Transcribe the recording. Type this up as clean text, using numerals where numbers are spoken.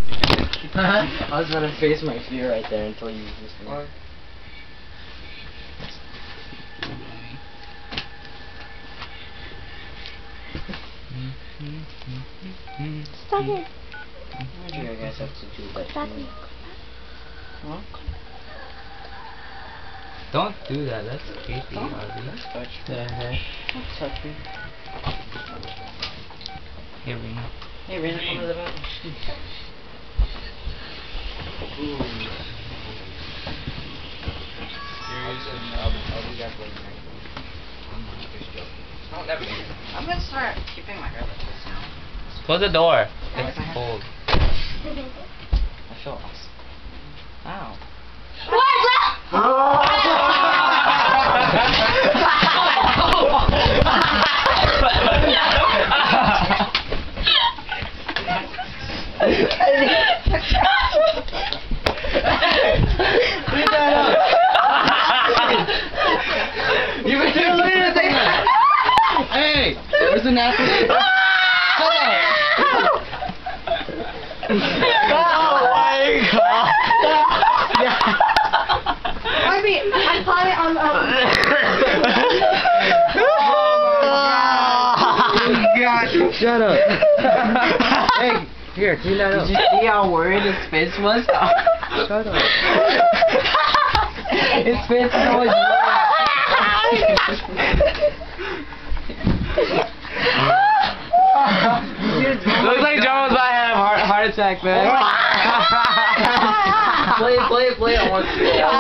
I was gonna face my fear right there until you just. What? Stop it. Why do you guys have to do that? Stop it. Huh? Don't do that, that's creepy, Don't Ozzy. touch me. Don't touch me. Hey, Rena. Hey, Rena, come to the bathroom. Ooh. I'll be back later. Oh, never mind. I'm gonna start keeping my hair like this now. Close the door. It's cold. I feel awesome. Ow. You were too late to think that. Hey, where's the napkin? Oh my god! I caught it on God, shut up. Hey, here, clean that up. Did you see how worried his face was? Shut up. His face is always Looks like John was about to have a heart attack, man. Play, I want to see it.